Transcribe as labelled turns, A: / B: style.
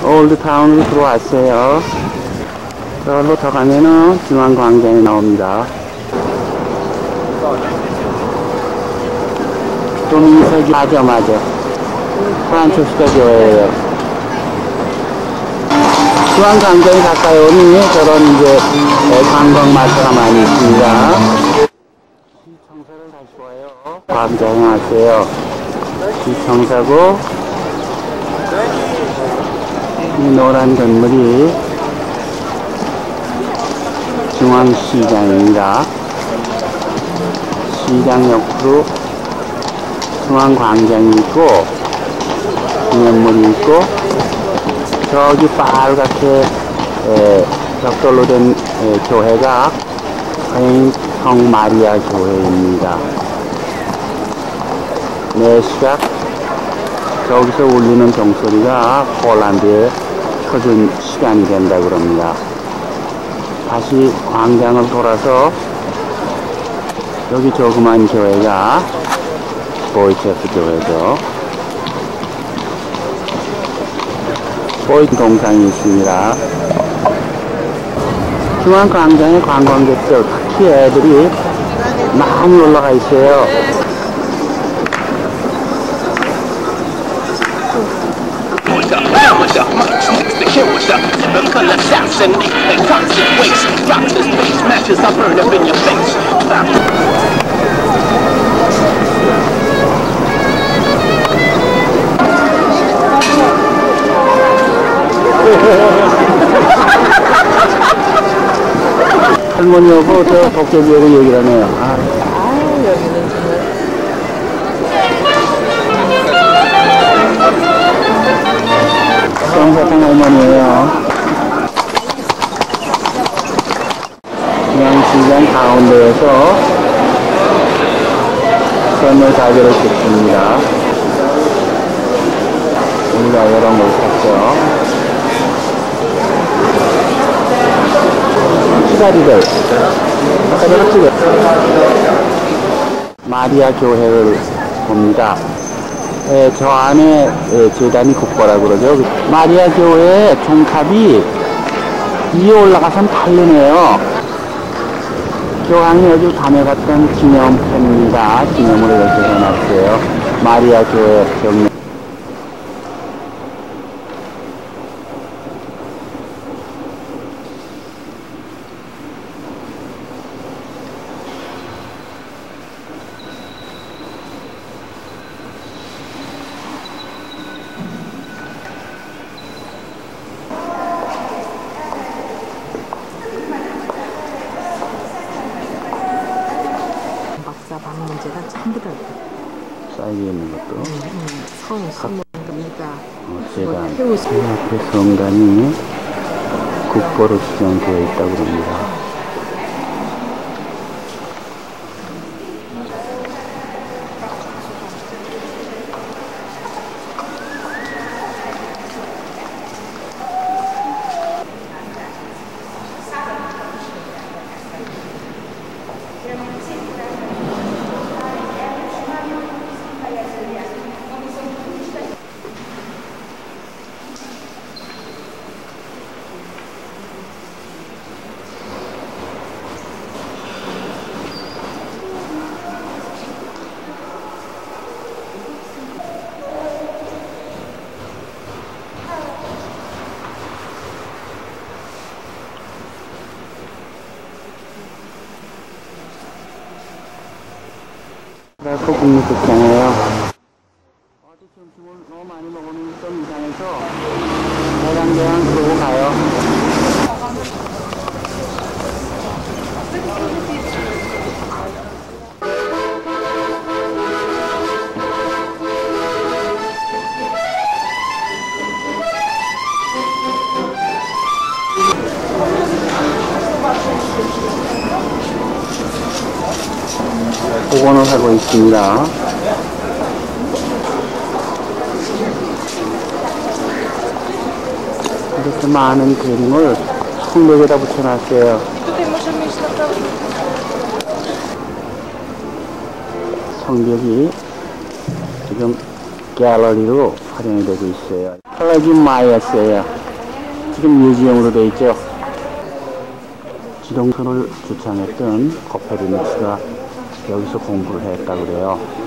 A: 올드타운으로 들어왔어요. 저로 더 가면은 중앙광장이 나옵니다. 도민석이 맞아. 프란치스코 교회예요. 중앙광장이 가까이 오니 저런 이제 관광마트가 많이 있습니다. 시청사를 다시 와요. 광장에 왔어요. 시청사고 이 노란 건물이 중앙시장입니다. 시장 옆으로 중앙광장이 있고 기념물이 있고 저기 빨갛게 벽돌로 된 교회가 성 마리아 교회입니다. 매 시각 저기서 울리는 종소리가 폴란드에 터진 시간이 된다 그럽니다. 다시 광장을 돌아서 여기 조그만 교회가 보이체프 교회죠. 보이트 동상이 있습니다. 중앙광장에 관광객들, 특히 애들이 많이 올라가 있어요. 할머니하고 저 도깨비하고 얘기를 하네요.
B: 여기는 정말.
A: 정사탕 할머니예요. 중앙시장 가운데에서 선물가게를 찍습니다. 우리가 이런 걸 샀죠. 시다리들 아까 내가 찍었죠. 마리아 교회를 봅니다. 저 안에 재단이 국보라고 그러죠. 마리아 교회 종탑이 위에 올라가선 다르네요. 교황이 아주 다녀갔던 기념편입니다. 기념으로 이렇게 해놨어요. 마리아 교회 벽면.
B: 방문제가 전부 다
A: 사이에 있는 것도
B: 성 신문입니다.
A: 재단 앞에 성당이 국보로 지정되어 있다고 합니다. 그래서 국립극장이에요. 어제 점심을 너무 많이 먹으면 좀 이상해서 대강대강 그러고 가요. 복원을 하고 있습니다. 이렇게 많은 그림을 성벽에다 붙여놨어요. 성벽이 지금 갤러리로 활용이 되고 있어요. 컬러지 마이어스예요. 지금 뮤지엄으로 되어 있죠. 지동선을 주창했던 코페르니쿠스가 여기서 공부를 했다고 그래요.